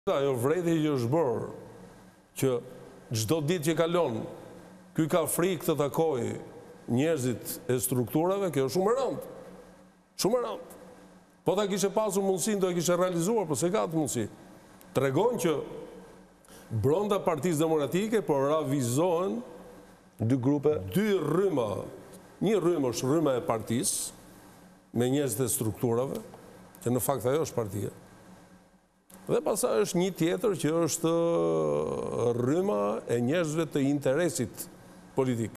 Ajo vrejtje që është bërë, që çdo ditë që kalon, ky ka frikë të takoj njerëzit e strukturave, kjo është shumë e rëndë. Shumë e rëndë. Po ta kishe pasur mundësinë, do e kishe realizuar, po se ka të mundësi. Tregon që brenda Partisë Demokratike po ravizohen Dy grupe. dy rryma. Një rrymë është rryma e partisë, me njerëzit e strukturave, që në fakt ajo është partia. Dhe pastaj është një tjetër që është rryma e njerëzve të interesit politik.